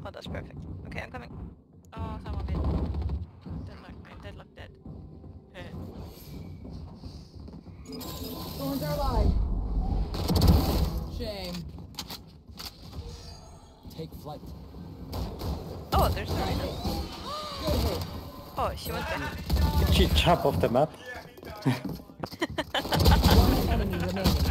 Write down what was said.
Oh, that's perfect. Okay, I'm coming. Oh, someone made deadlock dead. Thorns are alive. Shame. Take flight. Oh, there's the Reyna. Good hit. Oh, she went back. Did she jump off the map? One enemy remaining.